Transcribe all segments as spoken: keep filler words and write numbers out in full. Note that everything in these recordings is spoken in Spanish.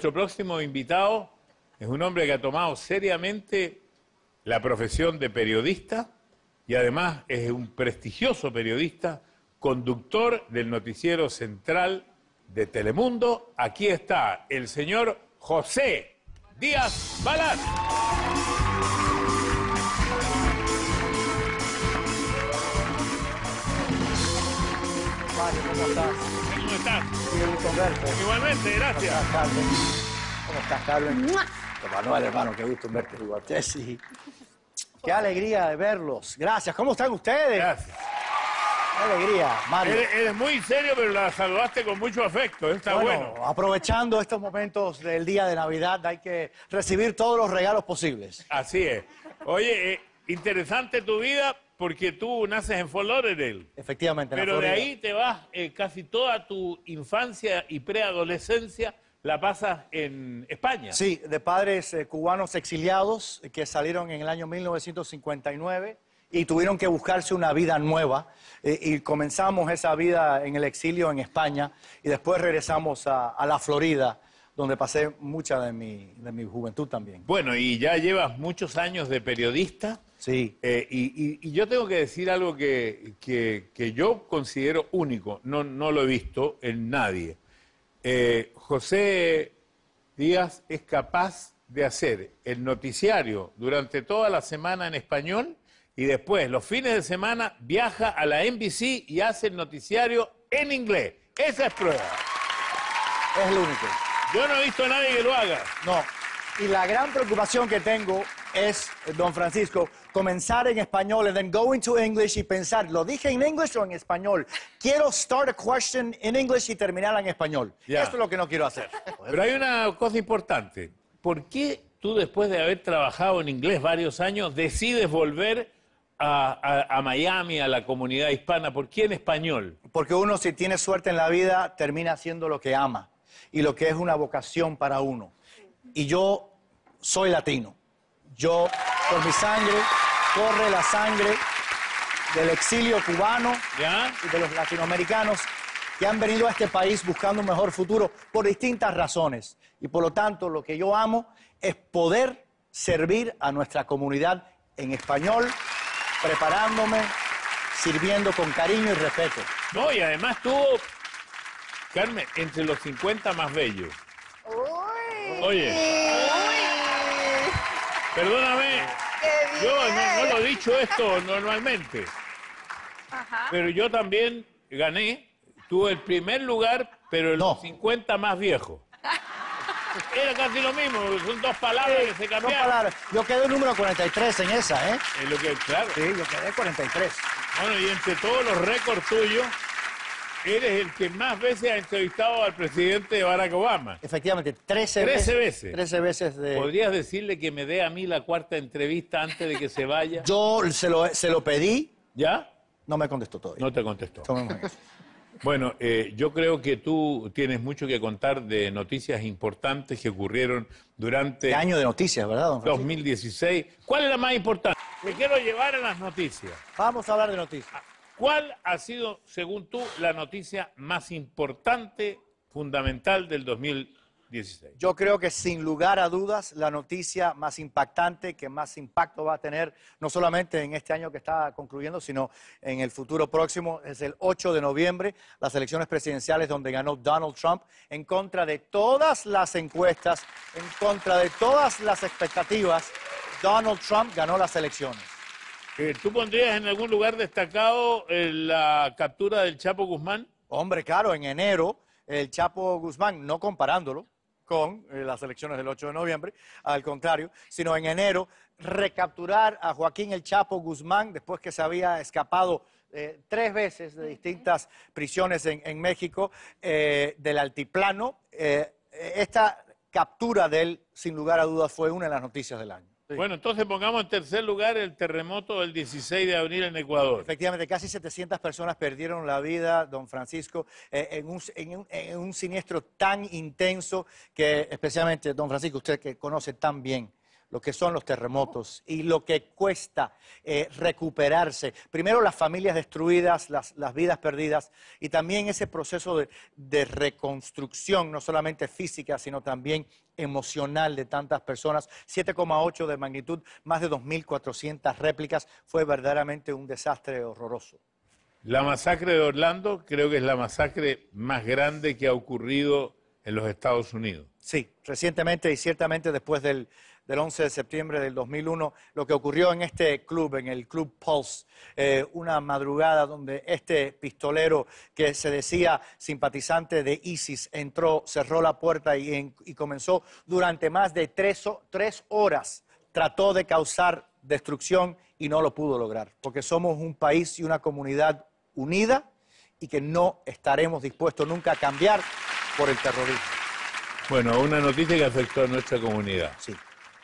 Nuestro próximo invitado es un hombre que ha tomado seriamente la profesión de periodista y además es un prestigioso periodista, conductor del noticiero central de Telemundo. Aquí está el señor José Díaz Balart. Mario, ¿cómo estás? ¿Cómo estás? Qué gusto verte. Igualmente, gracias. ¿Cómo estás, Carmen? ¿Cómo estás, Carmen? Manuel, hermano, qué gusto verte. Igual, Jessy. Qué alegría de verlos. Gracias. ¿Cómo están ustedes? Gracias. Qué alegría, Mario. Eres, eres muy serio, pero la saludaste con mucho afecto. Está bueno. bueno. Aprovechando estos momentos del día de Navidad, hay que recibir todos los regalos posibles. Así es. Oye, eh, interesante tu vida porque tú naces en Fort Lauderdale. Efectivamente, en la Pero de Florida. ahí te vas, eh, casi toda tu infancia y preadolescencia la pasas en España. Sí, de padres eh, cubanos exiliados eh, que salieron en el año mil novecientos cincuenta y nueve y tuvieron que buscarse una vida nueva. Eh, y comenzamos esa vida en el exilio en España y después regresamos a, a la Florida, donde pasé mucha de mi, de mi juventud también. Bueno, y ya llevas muchos años de periodista. Sí. Eh, y, y- y yo tengo que decir algo que, que- que yo considero único, no, no lo he visto en nadie. Eh, José Díaz es capaz de hacer el noticiario durante toda la semana en español y después, los fines de semana, viaja a la N B C y hace el noticiario en inglés. Esa es prueba. Es el único. Yo no he visto a nadie que lo haga. No. Y la gran preocupación que tengo es, eh, don Francisco, comenzar en español and then go into English y pensar, ¿lo dije en English o en español? Quiero start a question in English y terminarla en español. Ya. Esto es lo que no quiero hacer. Pero hay una cosa importante. ¿Por qué tú, después de haber trabajado en inglés varios años, decides volver a, a- a Miami, a la comunidad hispana? ¿Por qué en español? Porque uno, si tiene suerte en la vida, termina haciendo lo que ama y lo que es una vocación para uno. Y yo soy latino. Yo, por mi sangre, corre la sangre del exilio cubano ¿Ya? y de los latinoamericanos que han venido a este país buscando un mejor futuro por distintas razones. Y por lo tanto, lo que yo amo es poder servir a nuestra comunidad en español, preparándome, sirviendo con cariño y respeto. No, y además tuvo, Carmen, entre los cincuenta más bellos. Uy. Oye. Perdóname, ¡Qué yo no, no bien! lo he dicho esto normalmente, Ajá. pero yo también gané, tuve el primer lugar, pero en No. los cincuenta más viejos. Era casi lo mismo, son dos palabras que se No cambiaron. palabras. Yo quedé número cuarenta y tres en esa, ¿eh? Es lo que, claro. Sí, yo quedé cuarenta y tres. Bueno, y entre todos los récords tuyos, eres el que más veces ha entrevistado al presidente Barack Obama. Efectivamente, trece, Trece veces. veces. trece veces de... ¿Podrías decirle que me dé a mí la cuarta entrevista antes de que se vaya? Yo se lo, se lo pedí, ¿Ya? no me contestó todavía. No te contestó. Tomemos eso. Bueno, eh, yo creo que tú tienes mucho que contar de noticias importantes que ocurrieron durante Qué año de noticias, ¿verdad, don Francisco? dos mil dieciséis. ¿Cuál es la más importante? Me quiero llevar a las noticias. Vamos a hablar de noticias. ¿Cuál ha sido, según tú, la noticia más importante, fundamental del dos mil dieciséis? Yo creo que sin lugar a dudas la noticia más impactante, que más impacto va a tener, no solamente en este año que está concluyendo, sino en el futuro próximo, es el ocho de noviembre, las elecciones presidenciales donde ganó Donald Trump, en contra de todas las encuestas, en contra de todas las expectativas, Donald Trump ganó las elecciones. Eh, ¿Tú pondrías en algún lugar destacado eh, la captura del Chapo Guzmán? Hombre, claro, en enero, el Chapo Guzmán, no comparándolo con eh, las elecciones del ocho de noviembre, al contrario, sino en enero, recapturar a Joaquín el Chapo Guzmán después que se había escapado eh, tres veces de distintas prisiones en, en México, eh, del altiplano. Eh, esta captura de él, sin lugar a dudas, fue una de las noticias del año. Sí. Bueno, entonces pongamos en tercer lugar el terremoto del dieciséis de abril en Ecuador. Efectivamente, casi setecientas personas perdieron la vida, don Francisco, eh, en, un, en, un, en un siniestro tan intenso que, especialmente, don Francisco, usted que conoce tan bien lo que son los terremotos y lo que cuesta eh, recuperarse. Primero las familias destruidas, las, las vidas perdidas y también ese proceso de, de reconstrucción, no solamente física, sino también emocional de tantas personas. siete coma ocho de magnitud, más de dos mil cuatrocientas réplicas, fue verdaderamente un desastre horroroso. La masacre de Orlando creo que es la masacre más grande que ha ocurrido en los Estados Unidos. Sí, recientemente y ciertamente después del, del once de septiembre del dos mil uno, lo que ocurrió en este club, en el Club Pulse, eh, una madrugada donde este pistolero que se decía simpatizante de ISIS entró, cerró la puerta y, en, y comenzó durante más de tres, tres horas, trató de causar destrucción y no lo pudo lograr, porque somos un país y una comunidad unida y que no estaremos dispuestos nunca a cambiar por el terrorismo. Bueno, una noticia que afectó a nuestra comunidad. Sí.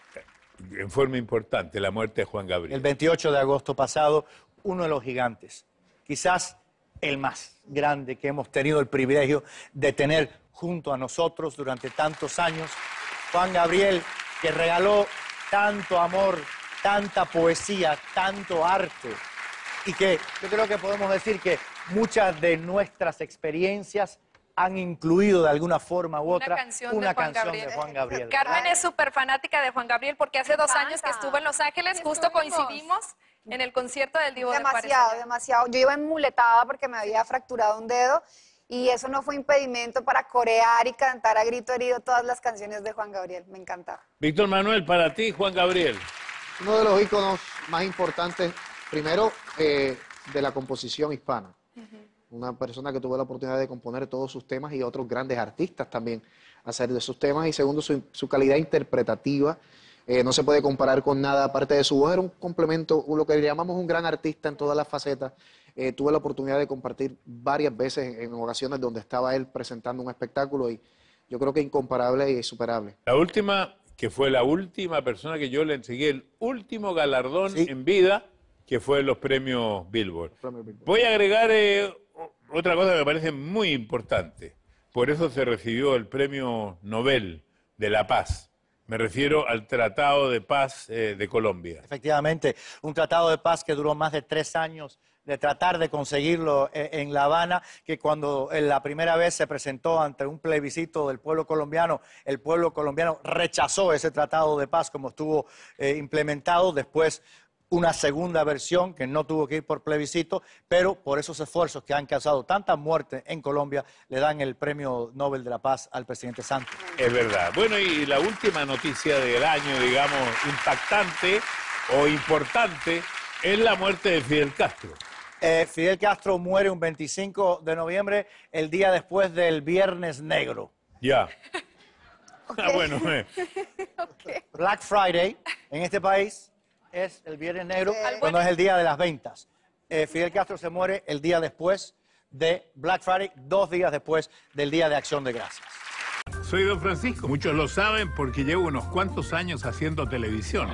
En forma importante, la muerte de Juan Gabriel. El veintiocho de agosto pasado, uno de los gigantes, quizás el más grande que hemos tenido el privilegio de tener junto a nosotros durante tantos años, Juan Gabriel, que regaló tanto amor, tanta poesía, tanto arte, y que yo creo que podemos decir que muchas de nuestras experiencias han incluido de alguna forma u otra una canción, una de, Juan canción Gabriel. de Juan Gabriel. Carmen es súper fanática de Juan Gabriel porque hace dos años que estuvo en Los Ángeles, justo Estuvimos. coincidimos en el concierto del Divo de Demasiado, Parecer. demasiado. Yo iba enmuletada porque me había fracturado un dedo y eso no fue impedimento para corear y cantar a grito herido todas las canciones de Juan Gabriel. Me encantaba. Víctor Manuel, para ti, Juan Gabriel. Uno de los íconos más importantes, primero, eh, de la composición hispana. Una persona que tuvo la oportunidad de componer todos sus temas y otros grandes artistas también hacer de sus temas. Y segundo, su, su calidad interpretativa. Eh, no se puede comparar con nada aparte de su voz. Era un complemento, lo que llamamos un gran artista en todas las facetas. Eh, tuve la oportunidad de compartir varias veces en ocasiones donde estaba él presentando un espectáculo y yo creo que incomparable y insuperable. La última, que fue la última persona que yo le entregué el último galardón Sí. en vida, que fue los premios Billboard. Premio Billboard. Voy a agregar eh, otra cosa que me parece muy importante. Por eso se recibió el Premio Nobel de la Paz. Me refiero al Tratado de Paz eh, de Colombia. Efectivamente, un tratado de paz que duró más de tres años de tratar de conseguirlo eh, en La Habana, que cuando eh, la primera vez se presentó ante un plebiscito del pueblo colombiano, el pueblo colombiano rechazó ese tratado de paz como estuvo eh, implementado. Después una segunda versión que no tuvo que ir por plebiscito, pero por esos esfuerzos que han causado tantas muertes en Colombia, le dan el Premio Nobel de la Paz al presidente Santos. Es verdad. Bueno, y la última noticia del año, digamos, impactante o importante, es la muerte de Fidel Castro. Eh, Fidel Castro muere un veinticinco de noviembre, el día después del Viernes Negro. Ya. Ah, bueno, eh. Black Friday en este país es el Viernes Negro, Sí. cuando es el día de las ventas. Eh, Fidel Castro se muere el día después de Black Friday, dos días después del Día de Acción de Gracias. Soy don Francisco. Muchos lo saben porque llevo unos cuantos años haciendo televisión.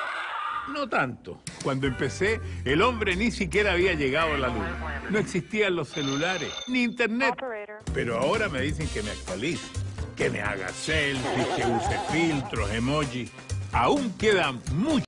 No tanto. Cuando empecé, el hombre ni siquiera había llegado a la luna. No existían los celulares, ni internet. Pero ahora me dicen que me actualice, que me haga selfies, que use filtros, emojis. Aún quedan muchos.